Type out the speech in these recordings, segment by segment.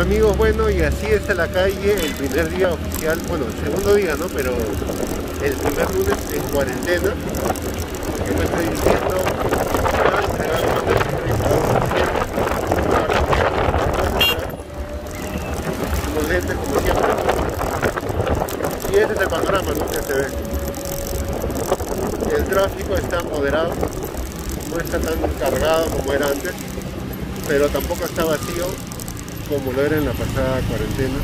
amigos, bueno, y así está la calle el primer día oficial, bueno, el segundo día, ¿no? Pero el primer lunes en cuarentena, que me estoy diciendo, los lentes como siempre. Y ese es el panorama, ¿no? Que se ve. El tráfico está moderado, no está tan cargado como era antes, pero tampoco está vacío como lo era en la pasada cuarentena.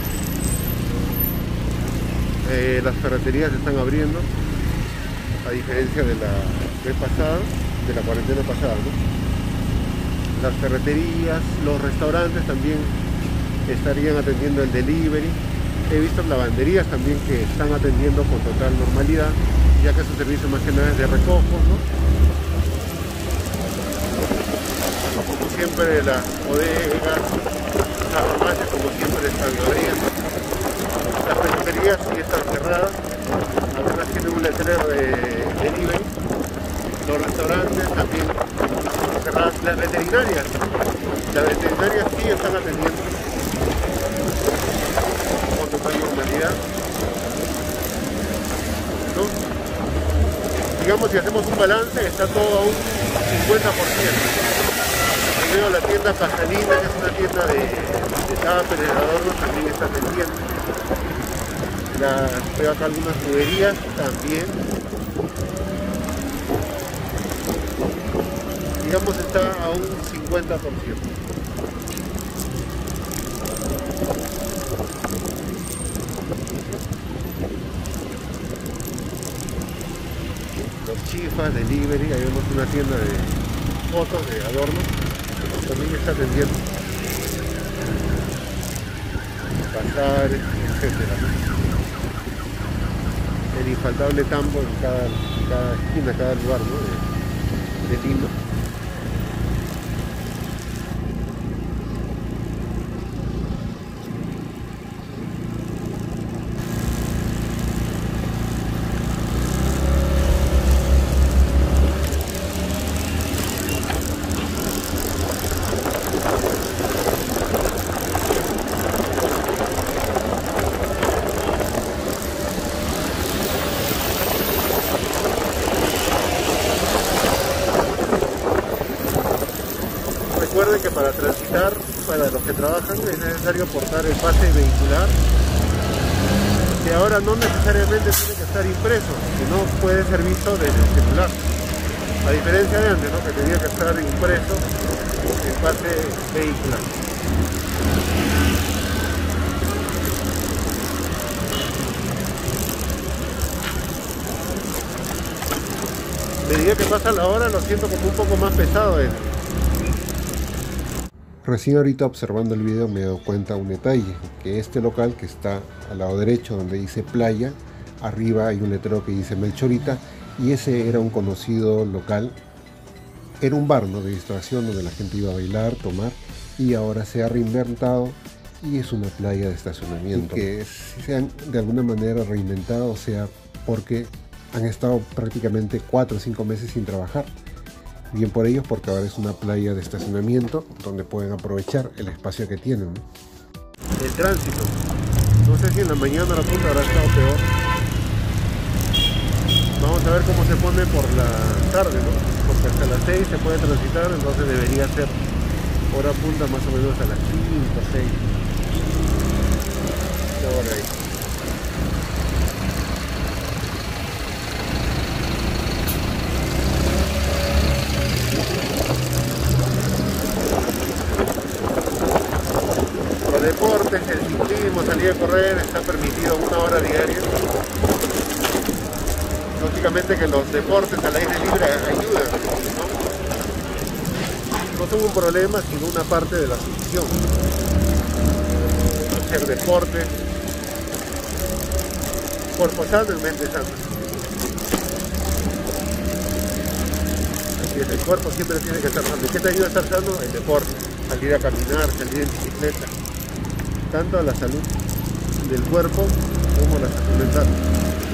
Las ferreterías se están abriendo, a diferencia de la vez pasada, de la cuarentena pasada, ¿no? Las ferreterías, los restaurantes también estarían atendiendo el delivery. He visto lavanderías también que están atendiendo con total normalidad, ya que su servicio más que nada es de recojo, ¿no? Como siempre, las bodegas, las farmacias como siempre están abriendo. Las peluquerías sí están cerradas, algunas tienen un letrero de delivery. Los restaurantes también cerradas. Las veterinarias sí están atendiendo con total normalidad, ¿no? Digamos, si hacemos un balance, está todo a un 50%. Veo la tienda Pasalina, que es una tienda de tupper, de adornos, también está atendiendo. Veo acá algunas tuberías también. Digamos, está a un 50%. Los Chifas, delivery, ahí vemos una tienda de fotos, de adornos, también está atendiendo. Bazares, etcétera, ¿no? El infaltable tambo en cada esquina, cada lugar, ¿no? de Lima. Recuerden que para transitar, para los que trabajan, es necesario portar el pase vehicular, que ahora no necesariamente tiene que estar impreso, sino puede ser visto desde el celular. A diferencia de antes, ¿no? Que tenía que estar impreso el pase vehicular. A medida que pasa la hora, lo siento como un poco más pesado. Recién ahorita observando el video me he dado cuenta de un detalle, que este local que está al lado derecho donde dice playa, arriba hay un letrero que dice Melchorita, y ese era un conocido local, era un bar, ¿no?, de distracción donde la gente iba a bailar, tomar, y ahora se ha reinventado y es una playa de estacionamiento, que se han de alguna manera reinventado, o sea, porque han estado prácticamente 4 o 5 meses sin trabajar. Bien por ellos, porque ahora es una playa de estacionamiento donde pueden aprovechar el espacio que tienen. El tránsito, no sé si en la mañana la punta habrá estado peor. Vamos a ver cómo se pone por la tarde, ¿no? Porque hasta las 6 se puede transitar, entonces debería ser hora punta más o menos a las 5 o 6. Ahora ahí. Deportes, el ciclismo, salir a correr, está permitido 1 hora diaria. Lógicamente que los deportes al aire libre ayudan, ¿no? No son un problema, sino una parte de la solución. Hacer deporte, cuerpo sano y mente sana. Así es, el cuerpo siempre tiene que estar sano. ¿Qué te ayuda a estar sano? El deporte, salir a caminar, salir en bicicleta. Tanto a la salud del cuerpo como a la salud mental.